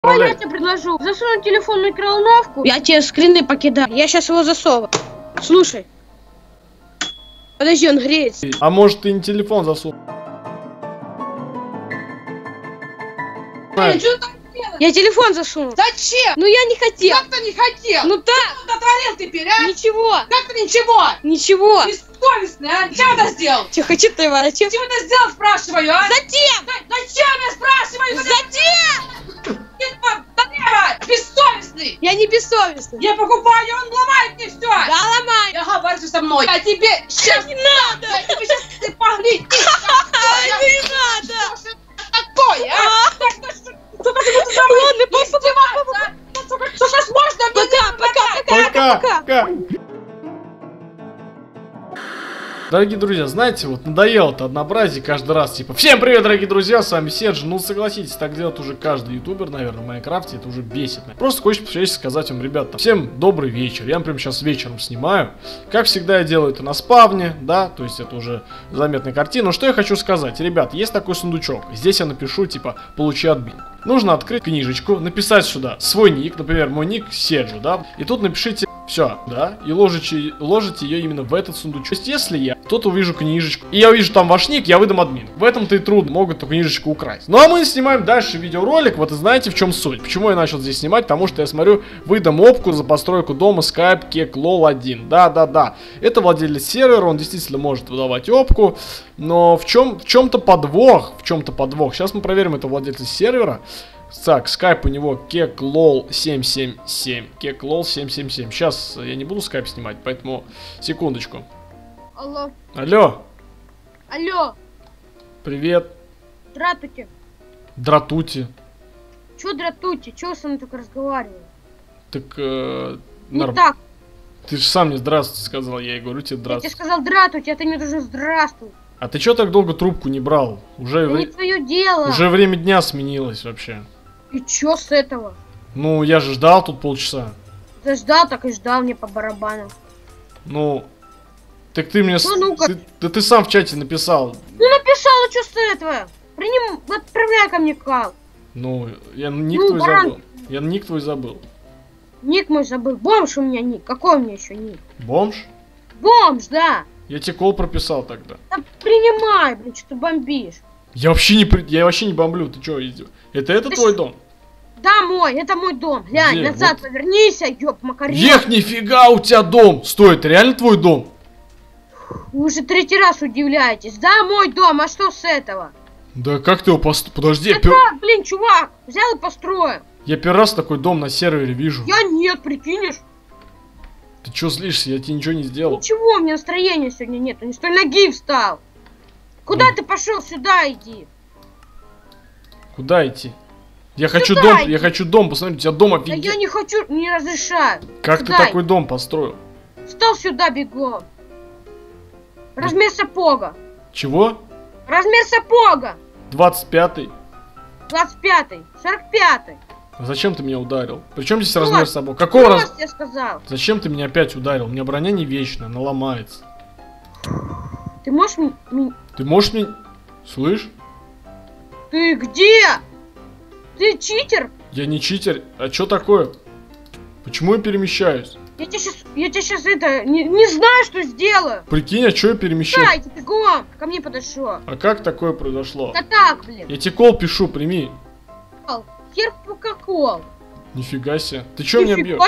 Давай я тебе предложу. Засунуть телефон в микроволновку. Я тебе скрины покидаю. Я сейчас его засовываю. Слушай. Подожди, он греется. А может ты не телефон засунул? Что так делаешь? Я телефон засунул. Зачем? Ну я не хотел. Как ты не хотел? Ну да. Что натворил теперь, а? Ничего. Как ты ничего? Ничего. Бессовестный, а? Чем это сделал? Тихо, ты, зачем? Чем это сделал, спрашиваю, а? Затем! Зачем я спрашиваю? Затем! Налево! Бессовестный! Я не бессовестный. Я покупаю, он ломает мне все! Да, ломай. Я говорю со мной. Я тебе сейчас Не надо. Я тебе сейчас ты погляди! Не надо. Что такое, а? Что ты будешь со мной издеваться? Что сейчас можно? Пока. Дорогие друзья, знаете, вот надоело это однообразие каждый раз, типа, всем привет, дорогие друзья, с вами Серж. Ну, согласитесь, так делает уже каждый ютубер, наверное, в Майнкрафте, это уже бесит. Просто хочется по-человечески сказать вам, ребята, всем добрый вечер. Я, например, сейчас вечером снимаю. Как всегда, я делаю это на спавне, да, то есть это уже заметная картина. Но что я хочу сказать, ребят, есть такой сундучок. Здесь я напишу, типа, получи админку. Нужно открыть книжечку, написать сюда свой ник, например, мой ник Серджу, да, и тут напишите все, да, и ложите ее именно в этот сундучок. То есть, если я тут увижу книжечку, и я увижу там ваш ник, я выдам админ. В этом-то и трудно, могут эту книжечку украсть. Ну а мы снимаем дальше видеоролик, вот и знаете, в чем суть. Почему я начал здесь снимать? Потому что я смотрю, выдам опку за постройку дома Skype Keklol 1. Да. Это владелец сервера, он действительно может выдавать опку, но в чем-то подвох, Сейчас мы проверим это владельца сервера. Так, скайп у него Keklol 777. Keklol 777. Сейчас я не буду скайп снимать, поэтому секундочку. Алло. Алло. Привет. Здравствуйте. Дратути. Чё дратути? Чё со мной так разговариваешь? Так, Не так. Ты же сам мне здравствуйте сказал, я и говорю тебе Я здравствуйте. тебе сказал здравствуйте, а ты мне должен здравствуй. А ты чё так долго трубку не брал? Это не твое дело. Уже время дня сменилось вообще. И чё с этого? Ну, я же ждал тут полчаса. Ты ждал, так и ждал, мне по барабану. Ну, так ты мне... Ну, ну-ка. Ты сам в чате написал. Ну написал, а чё с этого? Отправляй ко мне кал. Ну, я ник Ну, твой баран. забыл. Я ник твой забыл. Ник мой забыл. Бомж у меня ник. Какой у меня еще ник? Бомж? Бомж, да. Я тебе кол прописал тогда. Да принимай, блин, что ты бомбишь. Я вообще не бомблю, ты чё, это Ты твой ж- дом? Да, это мой дом. Глянь, Где? назад Вот. повернись, ёб макарёк. Ех, нифига у тебя дом! Стой, это реально твой дом? Вы уже третий раз удивляетесь. Да, мой дом, а что с этого? Да как ты его Подожди, Это, блин, чувак, взял и построил. я первый раз такой дом на сервере вижу. Я нет, прикинешь? Ты чё злишься? Я тебе ничего не сделал. Ничего, у меня настроения сегодня нет. Не с той ноги встал. Куда Ну. ты пошел? Сюда иди. Куда идти? Я хочу иди. дом посмотреть, у тебя дом Да офигенный. я не хочу, не разрешаю. Как Сюда ты такой дом построил? Встал сюда бегом. Размер сапога. Чего? Размер сапога. 25-й? 25-й. 45-й. Зачем ты меня ударил? Причем здесь Вот. размер собой? Какого раз? Просто я сказал. Зачем ты меня опять ударил? У меня броня не вечная, она ломается. Ты можешь Ты можешь мне... Слышь? Ты где? Ты читер? Я не читер. А чё такое? Почему я перемещаюсь? Я тебе сейчас это... Не знаю, что сделаю. Прикинь, а чё я перемещаюсь? Да, иди бегом. Ко мне подошел. А как такое произошло? Да так, блин. Я тебе кол пишу, прими. Хер Кока-Кол. Нифига себе. Ты чё меня бьешь?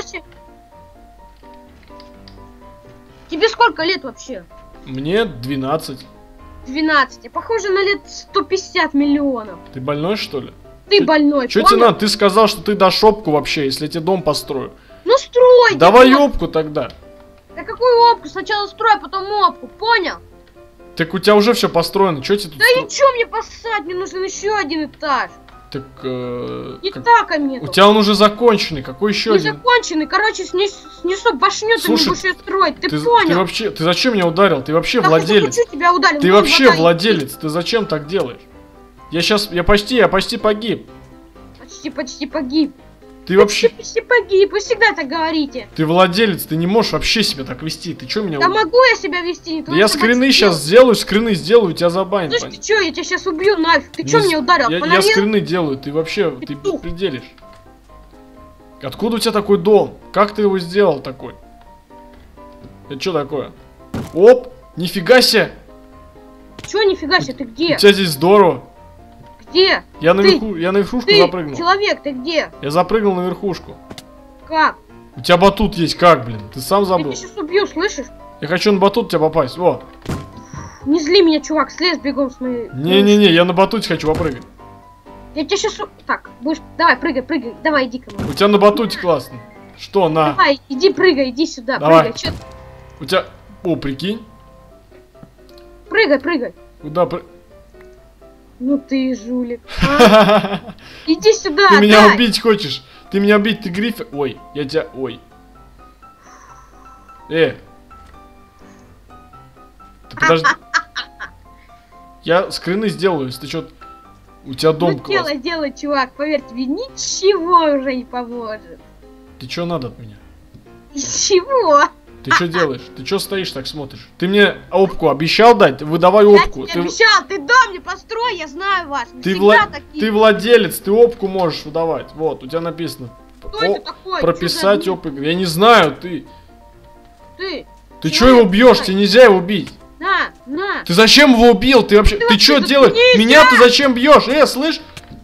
Тебе сколько лет вообще? Мне 12. 12. Похоже на лет 150 миллионов. Ты больной, что ли? Ты больной, Чё понял? тебе надо? Ты сказал, что ты дашь опку вообще, если я тебе дом построю. Ну строй! Давай ты, опку тогда. Да какую опку? Сначала строй, а потом опку, понял? Так у тебя уже все построено. Чё тебе тут Да и чё мне поссать? Мне нужен еще один этаж. Так, И так, а мне у тебя он уже законченный. Какой еще не один? законченный. Короче, снесу башню, ты не Слушай, будешь ее строить. Ты Ты понял? вообще, ты зачем меня ударил? Ты вообще Да, владелец. я хочу тебя ударил. Ты Ну, вообще вода, владелец. Ты зачем так делаешь? Я почти погиб. Почти погиб. Ты вообще, Почти погиб. Вы всегда так говорите. ты владелец, ты не можешь вообще себя так вести. Ты чё меня Да ударил? могу я себя вести? Не Да твоя я собачья скрины дело. сейчас сделаю, тебя забанят. Слышь, ты чё, я тебя сейчас убью нафиг. Ты чё Не меня ударил? Я Фонарил? скрины делаю, ты вообще, ты Петух. пределишь. Откуда у тебя такой дом? Как ты его сделал такой? Это что такое? Оп! Нифига себе! Чё, нифига себе, ты где? У тебя здесь здорово. Где? Я на верхушку Ты, запрыгнул. человек, ты где? Я запрыгнул на верхушку. Как? У тебя батут есть, как, блин? Ты сам Я забыл? тебя сейчас убью, слышишь? Я хочу на батут тебя попасть. Во! Не зли меня, чувак, слез бегом с моей... Не-не-не, я на батуте хочу попрыгать. Я тебя сейчас... Так, будешь... Давай, прыгай, давай, иди ко мне. У тебя на батуте классно. Что, на? Давай, иди прыгай, иди сюда, Давай. прыгай. Чё... У тебя... О, прикинь. Прыгай. Куда Ну ты жулик. А? Иди сюда, Ты меня дай. убить хочешь? Ты меня убить, ты грифер. Ой, я тебя... Ой. Ты подожди. Я скрины сделаю, если ты что... У тебя дом Ну классный. делай, чувак, поверь, тебе ничего уже не поможет. Ты что надо от меня? Ничего. Ты что делаешь? Ты что стоишь так смотришь? Ты мне опку обещал дать? Выдавай опку. Я тебе обещал, ты дом мне построй, я знаю вас. Вы Ты, всегда такие. ты владелец, ты опку можешь выдавать. Вот, у тебя написано. Кто это такой? Прописать Чё за- опыт. Я не знаю, ты. Ты. Ты Человек что его бьешь? такой. Тебе нельзя его бить. На. Ты зачем его убил? Ты вообще. Ты что вообще делаешь? заткнись, Меня ты зачем бьешь? Слышь?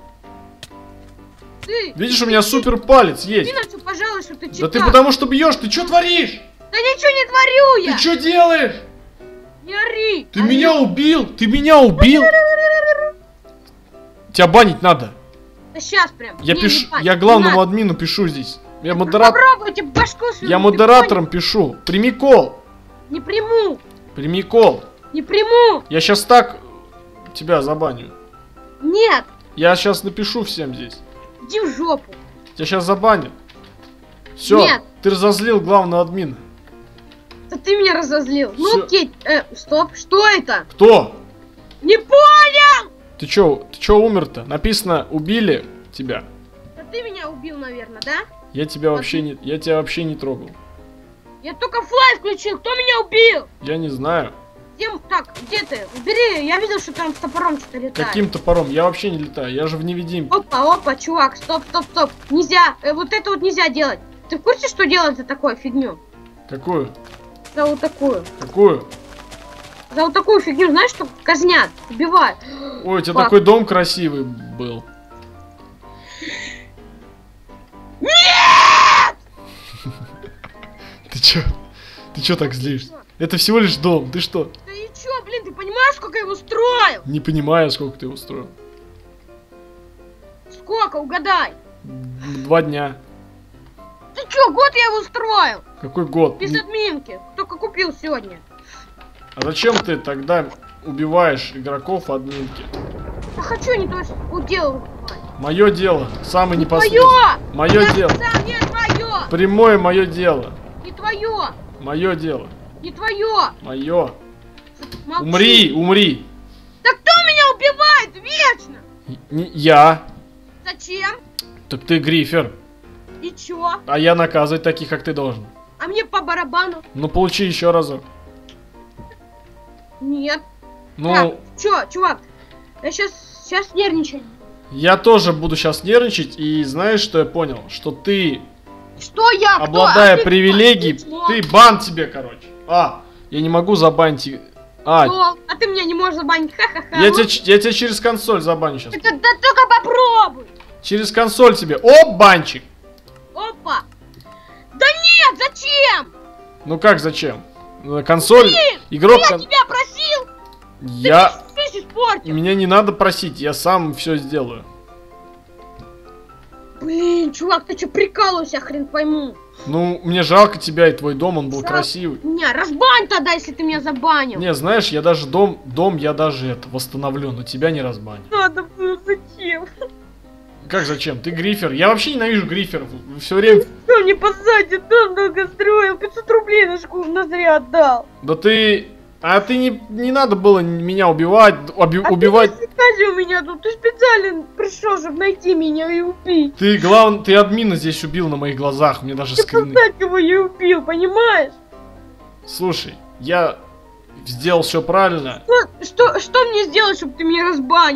Ты. Видишь, у меня супер палец есть. Ты нам что, пожалуйста, ты Да читал. ты потому что бьешь, ты что творишь? Да ничего не творю я. Ты что делаешь? Не ори. Ты меня убил! Ты меня убил! Тебя банить надо. Да сейчас прям. Я Не, пишу, не бань, я не главному надо. админу пишу здесь. Я модератор. Попробуйте башку свою, Я ты модератором пишу. Прими кол. понял? Не приму. Прими кол. Не приму. Я сейчас так тебя забаню. Нет. Я сейчас напишу всем здесь. Иди в жопу. Тебя сейчас забанят. Все, Нет. ты разозлил главного админа. Да ты меня разозлил. Всё. Ну окей. Стоп. Что это? Кто? Не понял. Ты чё умер-то? Написано, убили тебя. Да ты меня убил, наверное, да? Я тебя вообще не трогал. Я только флай включил. Кто меня убил? Я не знаю. Так, где ты? Убери. Я видел, что там с топором что-то летает. Каким топором? Я вообще не летаю, я же в невидимке. Опа, чувак, стоп. Нельзя, вот это вот нельзя делать. Ты в курсе, что делать за такую фигню? Какую? За вот такую. Какую? За вот такую фигню, знаешь, что казнят, убивают. Ой, у тебя Пап. такой дом красивый был. Нет! Ты чё так злишься? Это всего лишь дом, ты что? Да и чё, блин, ты понимаешь, сколько я его строил? Не понимаю, сколько ты его строил. Сколько, угадай. 2 дня. Ты чё, год я его строил? Какой год? Без админки. Только купил сегодня. А зачем ты тогда убиваешь игроков админки? Я хочу не то, что удел. Мое дело, самый Не непосредственный. твое! Мое Я дело. сказал, не твое! Прямое мое дело. Не твое! Мое дело. Не твое! Мое. Молчи. Умри. Да кто меня убивает вечно? Я. Зачем? Так ты грифер. И чё? А я наказывать таких, как ты должен. А мне по барабану? Ну получи еще разок. Нет. Ну, Так, чё, чувак? Я сейчас нервничаю. я тоже буду сейчас нервничать, и знаешь, что я понял? Что ты, Что я? Кто? обладая А ты кто? привилегией, Ты кто? ты бан тебе, короче. Я не могу забанить. Кто? А ты меня не можешь забанить. Ха-ха-ха. Я Ну, тебя через консоль забаню сейчас. да только попробуй. Через консоль тебе. Оп, банчик. Опа. Да нет, зачем? Ну как, зачем? Консоль, Блин, игрок... я тебя просил. Я... Ты все испортил. Меня не надо просить, я сам все сделаю. Блин, чувак, ты что прикалываешься, хрен пойму. Ну, мне жалко тебя и твой дом, он был Жалко. красивый. Не, разбань тогда, если ты меня забанил. Не, знаешь, я даже дом я даже это восстановлю, но тебя не разбаню. Надо было, зачем? Как зачем? Ты грифер. Я вообще ненавижу гриферов. Все время... Кто мне посадит, дом долго строил, 500 рублей на школу на зря отдал. Да ты... А ты не надо было меня убивать, убивать. Ты у меня тут, ты специально пришел, чтобы найти меня и убить. Ты админа здесь убил на моих глазах, мне даже Ты скрины. посадь его и убил, понимаешь? Слушай, я сделал все правильно. Ну, что мне сделать, чтобы ты меня разбанил?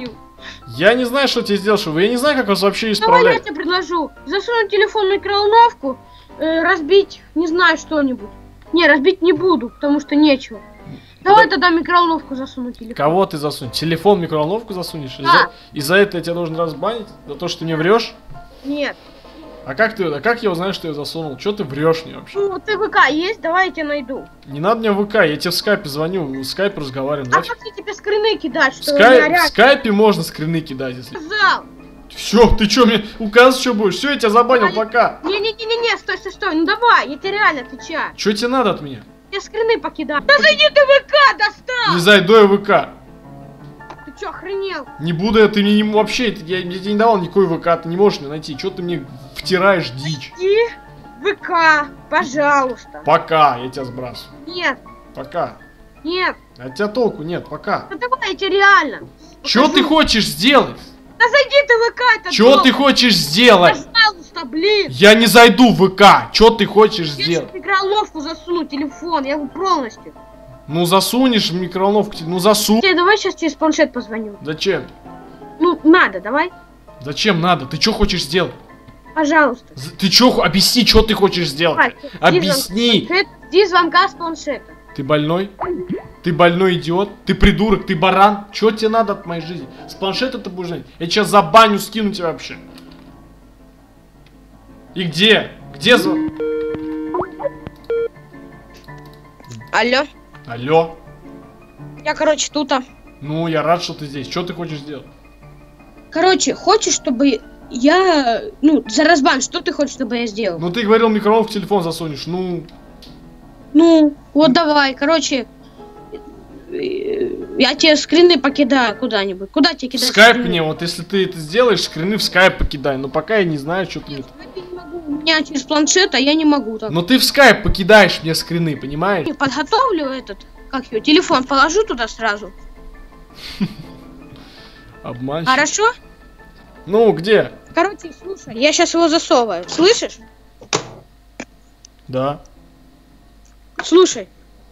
Я не знаю, что тебе сделал, что я не знаю, как вас вообще Давай я исправлять. тебе предложу. Засунуть телефон в микроволновку, разбить, не знаю, что-нибудь. Не, разбить не буду, потому что нечего. Давай тогда микроволновку засуну телефон. Кого ты засунешь? Телефон в микроволновку засунешь? Да. Из-за этого я тебя должен разбанить? За то, что ты мне врешь? Нет. А как я узнаю, что я засунул? Че ты врешь мне вообще? Ну, ты ВК есть? Давай я тебя найду. Не надо мне в ВК, я тебе в скайпе звоню, в скайпе разговариваем. А Давай. как я тебе скрины кидать, В что у меня в реально скайпе можно скрины кидать, если... сказал? Все, ты что, мне указывать что будешь? Все, я тебя забанил, пока. Не-не-не-не, стой, ну давай, я тебе реально отвечаю. Что тебе надо от меня? Я скрины покидаю. Да зайди ты в ВК, достал! Не зайду я в ВК. Ты чё, охренел? Не буду я, ты мне вообще, я тебе не давал никакой ВК, ты не можешь меня найти. Что ты мне втираешь дичь? Иди в ВК, пожалуйста. Пока, я тебя сбрасываю. Нет, Пока. нет, От тебя толку нет, пока. ну давай, я тебе реально. Что ты хочешь сделать? Да зайди ты в ВК, это Что ты хочешь сделать? Пожалуйста, блин. Я не зайду в ВК. Что ты хочешь Я сделать? в микроволновку засуну телефон, я его полностью. Ну засунешь в микроволновку, ну засунь. Давай сейчас тебе с планшет позвоню. Зачем? Ну, надо, давай. Зачем надо? Ты что хочешь сделать? Пожалуйста. Ты что, объясни, что ты хочешь сделать? Давай, Объясни. Жди звонка с планшета. Ты больной? Ты больной идиот? Ты придурок? Ты баран? Чего тебе надо от моей жизни? С планшета ты будешь знать? Я сейчас забаню, скину тебя вообще. И где? Где звон? Алло. Алло. Я, короче, тут. Ну, я рад, что ты здесь. Что ты хочешь сделать? Короче, хочешь, чтобы я... Ну, за разбан, что ты хочешь, чтобы я сделал? Ну, ты говорил, микроволновку в телефон засунешь. Ну, Ну, вот давай, короче... Я тебе скрины покидаю куда-нибудь. Куда тебе в кидать? скайп скрины? мне, вот если ты это сделаешь, скрины в скайп покидай. Но пока я не знаю, что ты мне... Я не могу. У меня через планшет, а я не могу так. Но ты в скайп покидаешь мне скрины, понимаешь? Я подготовлю этот, как его, телефон положу туда сразу. Обманщик. Хорошо? Ну, где? Короче, слушай, я сейчас его засовываю. Слышишь? Да. Слушай.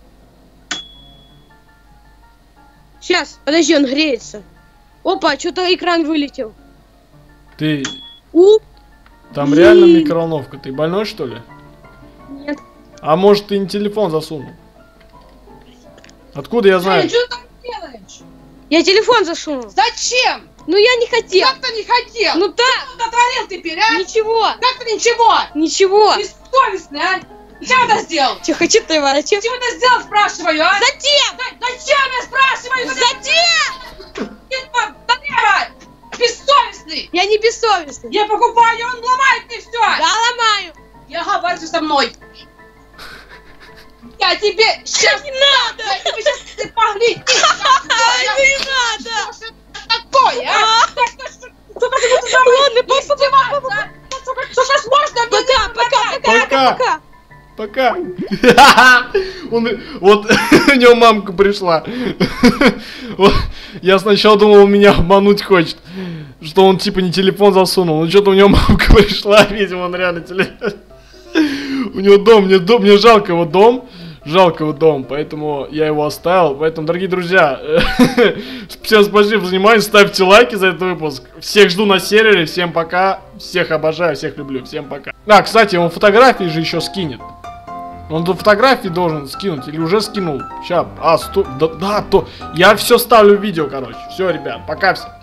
Сейчас, подожди, он греется. Опа, что-то экран вылетел. Ты... У? Там реально микроволновка. Ты больной, что ли? Нет. А может, ты не телефон засунул? Откуда я знаю? Что ты там делаешь? Я телефон засунул. Зачем? Ну я не хотел. Как ты не хотел? Ну так, Что ты натворил теперь, а? ничего. Как ты ничего? Ничего. Бессовестный, а? Зачем это сделал? Че, хочу ты, зачем? Зачем это сделал, спрашиваю, а? Затем! Зачем я спрашиваю? Затем! Налево! Бессовестный! Я не бессовестный. Я покупаю, он ломает мне все! Да, ломаю. Я говорю со мной! Я тебе сейчас Не надо. Я тебе сейчас ты погляди! Не надо. Что это такое, а? Ладно, папа. Что сейчас можно? Пока. Пока. Вот у него мамка пришла. Вот, я сначала думал, он меня обмануть хочет. Что он типа не телефон засунул. Но что-то у него мамка пришла. Видимо, он реально телефон. У него дом, мне жалко его дом. Жалко его дом, поэтому я его оставил. Поэтому, дорогие друзья, всем спасибо за внимание. Ставьте лайки за этот выпуск. Всех жду на сервере. Всем пока. Всех обожаю, всех люблю. Всем пока. А, кстати, он фотографии же еще скинет. Он до фотографии должен скинуть. Или уже скинул. Сейчас. А, стоп. Да, то. Я все ставлю в видео, короче. Все, ребят, пока всем.